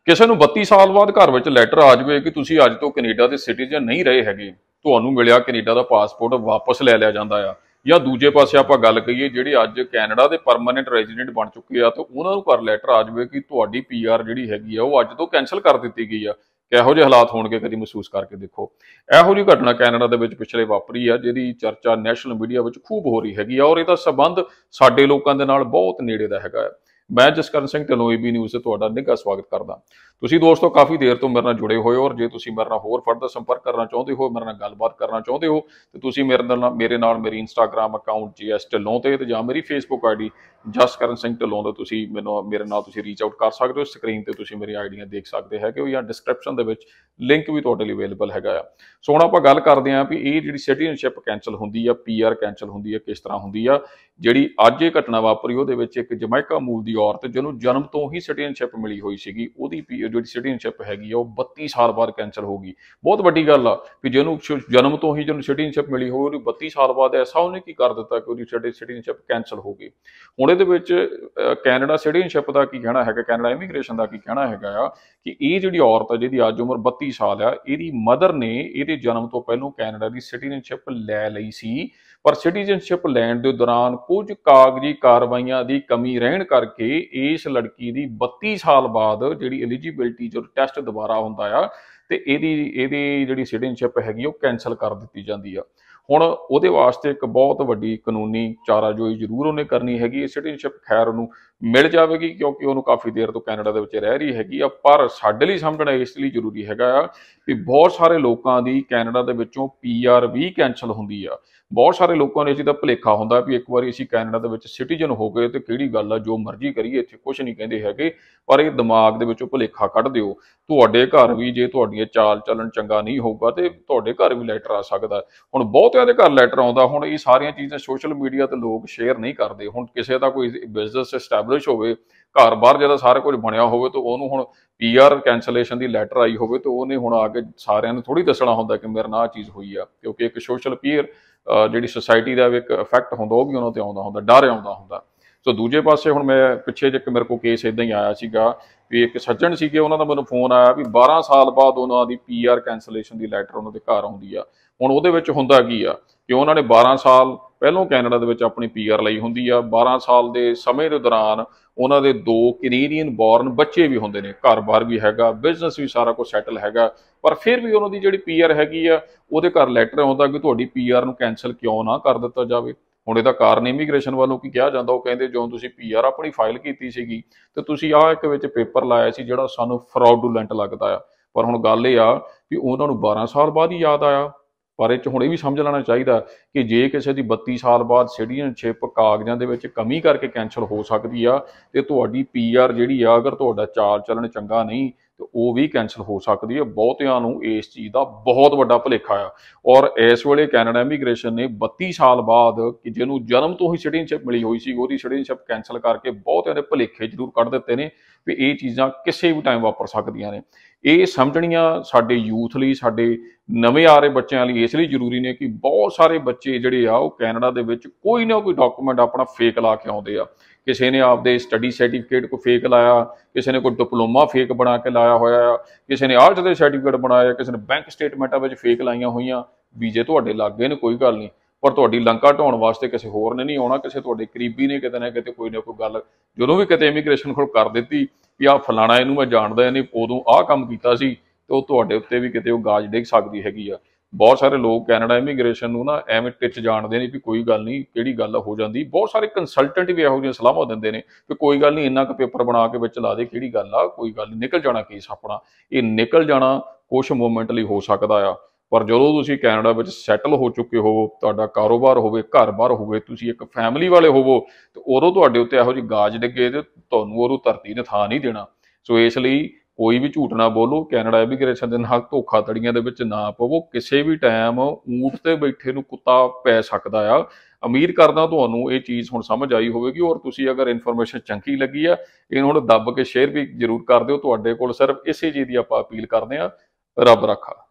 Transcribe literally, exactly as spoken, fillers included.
ਕਿਸੇ ਨੂੰ ਬੱਤੀ ਸਾਲ ਬਾਅਦ ਘਰ ਵਿੱਚ ਲੈਟਰ ਆ ਜਾਵੇ ਕਿ ਤੁਸੀਂ ਅੱਜ ਤੋਂ ਕੈਨੇਡਾ ਦੇ ਸਿਟੀਜ਼ਨ ਨਹੀਂ ਰਹੇ ਹੈਗੇ, ਤੁਹਾਨੂੰ ਮਿਲਿਆ ਕੈਨੇਡਾ ਦਾ ਪਾਸਪੋਰਟ, ਵਾਪਸ ਲੈ ਲਿਆ ਜਾਂਦਾ ਆ। ਜਾਂ ਦੂਜੇ ਪਾਸੇ ਆਪਾਂ ਗੱਲ ਕਰੀਏ ਜਿਹੜੇ ਅੱਜ ਕੈਨੇਡਾ ਦੇ ਪਰਮਾਨੈਂਟ ਰੈਜ਼ੀਡੈਂਟ ਬਣ ਚੁੱਕੇ ਆ, ਤੇ ਉਹਨਾਂ ਨੂੰ ਘਰ ਲੈਟਰ ਆ ਜਾਵੇ ਕਿ ਤੁਹਾਡੀ ਪੀ ਆਰ ਜਿਹੜੀ ਹੈਗੀ ਆ ਉਹ ਅੱਜ ਤੋਂ ਕੈਂਸਲ ਕਰ ਦਿੱਤੀ ਗਈ ਆ। ਕਿਹੋ ਜਿਹੇ ਹਾਲਾਤ ਹੋਣਗੇ ਕਦੀ ਮਹਿਸੂਸ ਕਰਕੇ ਦੇਖੋ। ਇਹੋ ਜਿਹੀ ਘਟਨਾ ਕੈਨੇਡਾ ਦੇ ਵਿੱਚ ਪਿਛਲੇ ਵਾਪਰੀ ਆ, ਜਿਹਦੀ ਚਰਚਾ ਨੈਸ਼ਨਲ ਮੀਡੀਆ ਵਿੱਚ ਖੂਬ ਹੋ ਰਹੀ ਹੈਗੀ ਆ, ਔਰ ਇਹਦਾ ਸੰਬੰਧ ਸਾਡੇ ਲੋਕਾਂ ਦੇ ਨਾਲ ਬਹੁਤ ਨੇੜੇ ਦਾ ਹੈਗਾ ਹੈ। ਮੈਂ Jaskaran Singh Dhillon A B news ਤੇ ਤੁਹਾਡਾ ਨਿੱਘਾ ਸਵਾਗਤ ਕਰਦਾ। ਤੁਸੀਂ ਦੋਸਤੋ ਕਾਫੀ ਦੇਰ ਤੋਂ ਮੇਰੇ ਨਾਲ ਜੁੜੇ ਹੋਏ ਹੋ, ਔਰ ਜੇ ਤੁਸੀਂ ਮੇਰੇ ਨਾਲ ਹੋਰ ਫਰਦਰ ਸੰਪਰਕ ਕਰਨਾ ਚਾਹੁੰਦੇ ਹੋ, ਮੇਰੇ ਨਾਲ ਗੱਲਬਾਤ ਕਰਨਾ ਚਾਹੁੰਦੇ ਹੋ, ਤੇ ਤੁਸੀਂ ਮੇਰੇ ਨਾਲ ਮੇਰੇ ਨਾਲ ਮੇਰੀ Instagram account G S Dhillon ਤੇ ਜਾਂ ਮੇਰੀ Facebook I D Jaskaran Singh Dhillon ਤੋਂ ਤੁਸੀਂ ਮੈਨੂੰ ਮੇਰੇ ਨਾਲ ਤੁਸੀਂ ਰੀਚ ਆਊਟ ਕਰ ਸਕਦੇ ਹੋ। ਸਕਰੀਨ ਤੇ ਤੁਸੀਂ ਮੇਰੀ ਆਈਡੀਆਂ ਦੇਖ ਸਕਦੇ ਹੈਗੇ ਹੋ, ਜਾਂ ਡਿਸਕ੍ਰਿਪਸ਼ਨ ਦੇ ਵਿੱਚ ਲਿੰਕ ਵੀ ਤੁਹਾਡੇ ਲਈ ਅਵੇਲੇਬਲ ਹੈਗਾ ਆ। ਸੋ ਹੁਣ ਆਪਾਂ ਗੱਲ ਕਰਦੇ ਹਾਂ ਵੀ ਇਹ ਜਿਹੜੀ ਸਿਟੀਜ਼ਨਸ਼ਿਪ ਕੈਂਸਲ ਹੁੰਦੀ ਆ, ਪੀ ਆਰ ਕੈਂਸਲ ਹੁੰਦੀ ਆ, ਕਿਸ ਤਰ੍ਹਾਂ ਹੁੰਦੀ ਆ। ਜਿਹੜੀ ਅੱਜ ਇਹ ਘਟਨਾ ਵਾਪਰੀ ਉਹਦੇ ਵਿੱਚ ਇੱਕ ਜਮੈਕਾ ਮੂਲ ਦੀ ਔਰਤ ਜਿਹਨੂੰ ਜਨਮ ਤੋਂ ਹੀ ਸਿਟੀਜ਼ਨਸ਼ਿਪ ਮਿਲੀ ਹੋਈ ਸੀਗੀ, ਉਹਦੀ ਜਿਹੜੀ ਸਿਟੀਜ਼ਨਸ਼ਿਪ ਹੈਗੀ ਆ ਉਹ ਬੱਤੀ ਸਾਲ ਬਾਅਦ ਕੈਂਸਲ ਹੋ ਗਈ। ਬਹੁਤ ਵੱਡੀ ਗੱਲ ਆ ਵੀ ਜਿਹਨੂੰ ਜਨਮ ਤੋਂ ਹੀ ਜਿਹਨੂੰ ਸਿਟੀਜ਼ਨਸ਼ਿਪ ਮਿਲੀ ਹੋਈ, ਉਹਦੀ ਬੱਤੀ ਸਾਲ ਬਾਅਦ ਐਸਾ ਉਹਨੇ ਕੀ ਕਰ ਦਿੱਤਾ ਕਿ ਉਹਦੀ ਸਿਟੀਜ਼ਨਸ਼ਿਪ ਕੈਂਸਲ ਹੋ ਗਈ। ਹੁਣ ਇਹਦੇ ਵਿੱਚ ਕੈਨੇਡਾ ਸਿਟੀਜ਼ਨਸ਼ਿਪ ਦਾ ਕੀ ਕਹਿਣਾ ਹੈਗਾ, ਕੈਨੇਡਾ ਇਮੀਗ੍ਰੇਸ਼ਨ ਦਾ ਕੀ ਕਹਿਣਾ ਹੈਗਾ ਆ ਕਿ ਇਹ ਜਿਹੜੀ ਔਰਤ ਆ ਜਿਹਦੀ ਅੱਜ ਉਮਰ ਬੱਤੀ ਸਾਲ ਆ, ਇਹਦੀ ਮਦਰ ਨੇ ਇਹਦੇ ਜਨਮ ਤੋਂ ਪਹਿਲੋਂ ਕੈਨੇਡਾ ਦੀ ਸਿਟੀਜ਼ਨਸ਼ਿਪ ਲੈ ਲਈ ਸੀ, ਪਰ ਸਿਟੀਜ਼ਨਸ਼ਿਪ ਲੈਣ ਦੇ ਦੌਰਾਨ ਕੁਝ ਕਾਗਜ਼ੀ ਕਾਰਵਾਈਆਂ ਦੀ ਕਮੀ ਰਹਿਣ ਕਰਕੇ ਇਸ ਲੜਕੀ ਦੀ ਬੱਤੀ ਸਾਲ ਬਾਅਦ ਜਿਹੜੀ ਐਲੀਜੀਬਿਲਟੀ ਜੋ ਟੈਸਟ ਦੁਬਾਰਾ ਹੁੰਦਾ ਆ, ਤੇ ਇਹਦੀ ਇਹਦੀ ਜਿਹੜੀ ਸਿਟੀਜ਼ਨਸ਼ਿਪ ਹੈਗੀ ਉਹ ਕੈਂਸਲ ਕਰ ਦਿੱਤੀ ਜਾਂਦੀ ਆ। ਹੁਣ ਉਹਦੇ ਵਾਸਤੇ ਇੱਕ ਬਹੁਤ ਵੱਡੀ ਕਾਨੂੰਨੀ ਚਾਰਾਜੋਈ ਜ਼ਰੂਰ ਉਹਨੇ ਕਰਨੀ ਹੈਗੀ। ਸਿਟੀਜ਼ਨਸ਼ਿਪ ਖੈਰ ਉਹਨੂੰ ਮਿਲ ਜਾਵੇਗੀ ਕਿਉਂਕਿ ਉਹਨੂੰ ਕਾਫੀ ਦੇਰ ਤੋਂ ਕੈਨੇਡਾ ਦੇ ਵਿੱਚ ਰਹਿ ਰਹੀ ਹੈਗੀ ਆ, ਪਰ ਸਾਡੇ ਲਈ ਸਮਝਣਾ ਇਸ ਲਈ ਜ਼ਰੂਰੀ ਹੈਗਾ ਆ ਕਿ ਬਹੁਤ ਸਾਰੇ ਲੋਕਾਂ ਦੀ ਕੈਨੇਡਾ ਦੇ ਵਿੱਚੋਂ ਪੀ ਆਰ ਵੀ ਕੈਂਸਲ ਹੁੰਦੀ ਆ। ਬਹੁਤ ਸਾਰੇ ਲੋਕਾਂ ਨੂੰ ਇਸ ਦਾ ਭੁਲੇਖਾ ਹੁੰਦਾ ਵੀ ਇੱਕ ਵਾਰੀ ਅਸੀਂ ਕੈਨੇਡਾ ਦੇ ਵਿੱਚ ਸਿਟੀਜ਼ਨ ਹੋ ਗਏ ਤੇ ਕਿਹੜੀ ਗੱਲ ਆ, ਜੋ ਮਰਜ਼ੀ ਕਰੀਏ, ਇੱਥੇ ਕੁਛ ਨਹੀਂ ਕਹਿੰਦੇ ਹੈਗੇ। ਪਰ ਇਹ ਦਿਮਾਗ ਦੇ ਵਿੱਚੋਂ ਭੁਲੇਖਾ ਕੱਢ ਦਿਓ। ਤੁਹਾਡੇ ਘਰ ਵੀ ਜੇ ਤੁਹਾਡੀਆਂ ਚਾਲ ਚੱਲਣ ਚੰਗਾ ਨਹੀਂ ਹੋਊਗਾ ਤੇ ਤੁਹਾਡੇ ਘਰ ਵੀ ਲੈਟਰ ਆ ਸਕਦਾ। ਹੁਣ ਬਹੁਤਿਆਂ ਦੇ ਘਰ ਲੈਟਰ ਆਉਂਦਾ। ਹੁਣ ਇਹ ਸਾਰੀਆਂ ਚੀਜ਼ਾਂ ਸੋਸ਼ਲ ਮੀਡੀਆ ਤੇ ਲੋਕ ਸ਼ੇਅਰ ਨਹੀਂ ਕਰਦੇ। ਹੁਣ ਕਿਸੇ ਦਾ ਕੋਈ ਬਿਜ਼ਨਸ ਐਸਟੈਬਲਿਸ਼ ਹੋਵੇ, ਘਰ ਬਾਹਰ ਜਿਹਦਾ ਸਾਰਾ ਕੁਝ ਬਣਿਆ ਹੋਵੇ, ਤੇ ਉਹਨੂੰ ਹੁਣ ਪੀ ਆਰ ਕੈਂਸਲੇਸ਼ਨ ਦੀ ਲੈਟਰ ਆਈ ਹੋਵੇ, ਤੇ ਉਹਨੇ ਹੁਣ ਆ ਕੇ ਸਾਰਿਆਂ ਨੂੰ ਥੋੜੀ ਦੱਸਣਾ ਹੁੰਦਾ ਕਿ ਮੇਰੇ ਨਾਲ ਆਹ ਚੀਜ਼ ਹੋਈ ਆ, ਕਿਉਂਕਿ ਇੱਕ ਸੋਸ਼ਲ ਪੀਅਰ ਜਿਹੜੀ ਸੁਸਾਇਟੀ ਦਾ ਇੱਕ ਇਫੈਕਟ ਹੁੰਦਾ ਉਹ ਵੀ ਉਹਨਾਂ ਤੇ ਆਉਂਦਾ ਹੁੰਦਾ, ਡਰ ਆਉਂਦਾ ਹੁੰਦਾ। ਸੋ ਦੂਜੇ ਪਾਸੇ ਹੁਣ ਮੈਂ ਪਿੱਛੇ ਜਿਹੇ ਮੇਰੇ ਕੋਲ ਕੇਸ ਇਦਾਂ ਹੀ ਆਇਆ ਸੀਗਾ ਵੀ ਇੱਕ ਸੱਜਣ ਸੀਗੇ, ਉਹਨਾਂ ਦਾ ਮੈਨੂੰ ਫੋਨ ਆਇਆ ਵੀ ਬਾਰਾਂ ਸਾਲ ਬਾਅਦ ਉਹਨਾਂ ਦੀ ਪੀ ਆਰ ਕੈਂਸਲੇਸ਼ਨ ਦੀ ਲੈਟਰ ਉਹਨਾਂ ਦੇ ਘਰ ਆਉਂਦੀ ਆ। ਹੁਣ ਉਹਦੇ ਵਿੱਚ ਹੁੰਦਾ ਕੀ ਆ ਕਿ ਉਹਨਾਂ ਨੇ ਬਾਰਾਂ ਸਾਲ ਪਹਿਲੋਂ ਕੈਨੇਡਾ ਦੇ ਵਿੱਚ ਆਪਣੀ ਪੀ ਆਰ ਲਈ ਹੁੰਦੀ ਆ। ਬਾਰਾਂ ਸਾਲ ਦੇ ਸਮੇਂ ਦੇ ਦੌਰਾਨ ਉਹਨਾਂ ਦੇ ਦੋ ਕੈਨੇਡੀਅਨ ਬੋਰਨ ਬੱਚੇ ਵੀ ਹੁੰਦੇ ਨੇ, ਘਰ-ਬਾਰ ਵੀ ਹੈਗਾ, ਬਿਜ਼ਨਸ ਵੀ ਸਾਰਾ ਕੁਝ ਸੈਟਲ ਹੈਗਾ, ਪਰ ਫਿਰ ਵੀ ਉਹਨਾਂ ਦੀ ਜਿਹੜੀ ਪੀ ਆਰ ਹੈਗੀ ਆ ਉਹਦੇ ਘਰ ਲੈਟਰ ਆਉਂਦਾ ਕਿ ਤੁਹਾਡੀ ਪੀ ਆਰ ਨੂੰ ਕੈਂਸਲ ਕਿਉਂ ਨਾ ਕਰ ਦਿੱਤਾ ਜਾਵੇ। ਹੁਣ ਇਹਦਾ ਕਾਰਨ ਇਮੀਗ੍ਰੇਸ਼ਨ ਵੱਲੋਂ ਕੀ ਕਿਹਾ ਜਾਂਦਾ, ਉਹ ਕਹਿੰਦੇ ਜਦੋਂ ਤੁਸੀਂ ਪੀ ਆਰ ਆਪਣੀ ਫਾਈਲ ਕੀਤੀ ਸੀਗੀ ਤੇ ਤੁਸੀਂ ਆਹ ਇੱਕ ਵਿੱਚ ਪੇਪਰ ਲਾਇਆ ਸੀ ਜਿਹੜਾ ਸਾਨੂੰ ਫਰਾਡੂਲੈਂਟ ਲੱਗਦਾ ਆ। ਪਰ ਹੁਣ ਗੱਲ ਇਹ ਆ ਵੀ ਉਹਨਾਂ ਨੂੰ ਬਾਰਾਂ ਸਾਲ ਬਾਅਦ ਹੀ ਯਾਦ ਆਇਆ। ਪਰ ਇਹ 'ਚ ਹੁਣ ਇਹ ਵੀ ਸਮਝ ਲੈਣਾ ਚਾਹੀਦਾ ਕਿ ਜੇ ਕਿਸੇ ਦੀ ਬੱਤੀ ਸਾਲ ਬਾਅਦ ਸਿਟੀਜ਼ਨਸ਼ਿਪ ਕਾਗਜ਼ਾਂ ਦੇ ਵਿੱਚ ਕਮੀ ਕਰਕੇ ਕੈਂਸਲ ਹੋ ਸਕਦੀ ਆ, ਤੇ ਤੁਹਾਡੀ ਪੀ ਆਰ ਜਿਹੜੀ ਆ ਅਗਰ ਤੁਹਾਡਾ ਚਾਲ ਚੱਲਣ ਚੰਗਾ ਨਹੀਂ ਤੇ ਉਹ ਵੀ ਕੈਂਸਲ ਹੋ ਸਕਦੀ ਹੈ। ਬਹੁਤਿਆਂ ਨੂੰ ਇਸ ਚੀਜ਼ ਦਾ ਬਹੁਤ ਵੱਡਾ ਭੁਲੇਖਾ ਆ। ਔਰ ਇਸ ਵੇਲੇ ਕੈਨੇਡਾ ਇਮੀਗ੍ਰੇਸ਼ਨ ਨੇ ਬੱਤੀ ਸਾਲ ਬਾਅਦ ਕਿ ਜਿਹਨੂੰ ਜਨਮ ਤੋਂ ਹੀ ਸਿਟੀਜ਼ਨਸ਼ਿਪ ਮਿਲੀ ਹੋਈ ਸੀ, ਉਹਦੀ ਸਿਟੀਜ਼ਨਸ਼ਿਪ ਕੈਂਸਲ ਕਰਕੇ ਬਹੁਤਿਆਂ ਦੇ ਭੁਲੇਖੇ ਜ਼ਰੂਰ ਕੱਢ ਦਿੱਤੇ ਨੇ ਵੀ ਇਹ ਚੀਜ਼ਾਂ ਕਿਸੇ ਵੀ ਟਾਈਮ ਵਾਪਰ ਸਕਦੀਆਂ ਨੇ। ਇਹ ਸਮਝਣੀਆਂ ਸਾਡੇ ਯੂਥ ਲਈ, ਸਾਡੇ ਨਵੇਂ ਆ ਰਹੇ ਬੱਚਿਆਂ ਲਈ ਇਸ ਲਈ ਜ਼ਰੂਰੀ ਨੇ ਕਿ ਬਹੁਤ ਸਾਰੇ ਬੱਚੇ ਜਿਹੜੇ ਆ ਉਹ ਕੈਨੇਡਾ ਦੇ ਵਿੱਚ ਕੋਈ ਨਾ ਕੋਈ ਡਾਕੂਮੈਂਟ ਆਪਣਾ ਫੇਕ ਲਾ ਕੇ ਆਉਂਦੇ ਆ। ਕਿਸੇ ਨੇ ਆਪਦੇ ਸਟੱਡੀ ਸਰਟੀਫਿਕੇਟ ਕੋ ਫੇਕ ਲਾਇਆ, ਕਿਸੇ ਨੇ ਕੋਈ ਡਿਪਲੋਮਾ ਫੇਕ ਬਣਾ ਕੇ ਲਾਇਆ ਹੋਇਆ ਆ, ਕਿਸੇ ਨੇ ਆਲਟ ਦੇ ਸਰਟੀਫਿਕੇਟ ਬਣਾਇਆ, ਕਿਸੇ ਨੇ ਬੈਂਕ ਸਟੇਟਮੈਂਟਾਂ ਵਿੱਚ ਫੇਕ ਲਾਈਆਂ ਹੋਈਆਂ। ਵੀਜ਼ੇ ਤੁਹਾਡੇ ਲੱਗ ਗਏ ਨੇ ਕੋਈ ਗੱਲ ਨਹੀਂ, ਪਰ ਤੁਹਾਡੀ ਲੰਕਾ ਢਾਉਣ ਵਾਸਤੇ ਕਿਸੇ ਹੋਰ ਨੇ ਨਹੀਂ ਆਉਣਾ। ਕਿਸੇ ਤੁਹਾਡੇ ਕਰੀਬੀ ਨੇ ਕਿਤੇ ਨਾ ਕਿਤੇ ਕੋਈ ਨਾ ਕੋਈ ਗੱਲ ਜਦੋਂ ਵੀ ਕਿਤੇ ਇਮੀਗ੍ਰੇਸ਼ਨ ਕੋਲ ਕਰ ਦਿੱਤੀ ਵੀ ਆਹ ਫਲਾਣਾ ਇਹਨੂੰ ਮੈਂ ਜਾਣਦਾ, ਇਹਨੇ ਉਦੋਂ ਆਹ ਕੰਮ ਕੀਤਾ ਸੀ, ਤੇ ਉਹ ਤੁਹਾਡੇ ਉੱਤੇ ਵੀ ਕਿਤੇ ਉਹ ਗਾਜ ਡਿੱਗ ਸਕਦੀ ਹੈਗੀ ਆ। ਬਹੁਤ ਸਾਰੇ ਲੋਕ ਕੈਨੇਡਾ ਇਮੀਗ੍ਰੇਸ਼ਨ ਨੂੰ ਨਾ ਐਵੇਂ ਟਿੱਚ ਜਾਣਦੇ ਨੇ ਵੀ ਕੋਈ ਗੱਲ ਨਹੀਂ, ਕਿਹੜੀ ਗੱਲ ਹੋ ਜਾਂਦੀ। ਬਹੁਤ ਸਾਰੇ ਕੰਸਲਟੈਂਟ ਵੀ ਇਹੋ ਜਿਹੀਆਂ ਸਲਾਹਾਂ ਦਿੰਦੇ ਨੇ ਕਿ ਕੋਈ ਗੱਲ ਨਹੀਂ, ਇੰਨਾ ਕੁ ਪੇਪਰ ਬਣਾ ਕੇ ਵਿੱਚ ਲਾ ਦੇ, ਕਿਹੜੀ ਗੱਲ ਆ, ਕੋਈ ਗੱਲ ਨਹੀਂ, ਨਿਕਲ ਜਾਣਾ ਕੇਸ ਆਪਣਾ। ਇਹ ਨਿਕਲ ਜਾਣਾ ਕੁਛ ਮੂਮੈਂਟ ਲਈ ਹੋ ਸਕਦਾ ਆ, ਪਰ ਜਦੋਂ ਤੁਸੀਂ ਕੈਨੇਡਾ ਵਿੱਚ ਸੈਟਲ ਹੋ ਚੁੱਕੇ ਹੋਵੋ, ਤੁਹਾਡਾ ਕਾਰੋਬਾਰ ਹੋਵੇ, ਘਰ-ਬਾਰ ਹੋਵੇ, ਤੁਸੀਂ ਇੱਕ ਫੈਮਿਲੀ ਵਾਲੇ ਹੋਵੋ, ਤੇ ਉਦੋਂ ਤੁਹਾਡੇ ਉੱਤੇ ਇਹੋ ਜਿਹੀ ਗਾਜ ਡਿੱਗੇ ਤੇ ਤੁਹਾਨੂੰ ਉਦੋਂ ਧਰਤੀ ਨੇ ਥਾਂ ਨਹੀਂ ਦੇਣਾ। ਸੋ ਇਸ ਲਈ ਕੋਈ ਵੀ ਝੂਠ ਨਾ ਬੋਲੋ, ਕੈਨੇਡਾ ਇਮੀਗ੍ਰੇਸ਼ਨ ਦੇ ਨਾਲ ਧੋਖਾਧੜੀਆਂ ਦੇ ਵਿੱਚ ਨਾ ਪਵੋ। ਕਿਸੇ ਵੀ ਟਾਈਮ ਊਂਠ ਤੇ ਬੈਠੇ ਨੂੰ ਕੁੱਤਾ ਪੈ ਸਕਦਾ ਆ। ਉਮੀਦ ਕਰਦਾ ਤੁਹਾਨੂੰ ਇਹ ਚੀਜ਼ ਹੁਣ ਸਮਝ ਆਈ ਹੋਵੇਗੀ, ਔਰ ਤੁਸੀਂ ਅਗਰ ਇਨਫੋਰਮੇਸ਼ਨ ਚੰਗੀ ਲੱਗੀ ਆ ਇਹਨੂੰ ਹੁਣ ਦੱਬ ਕੇ ਸ਼ੇਅਰ ਵੀ ਜ਼ਰੂਰ ਕਰ ਦਿਓ। ਤੁਹਾਡੇ ਕੋਲ ਸਿਰਫ ਇਸੇ ਚੀਜ਼ ਦੀ ਆਪਾਂ ਅਪੀਲ ਕਰਦੇ ਹਾਂ। ਰੱਬ ਰਾਖਾ।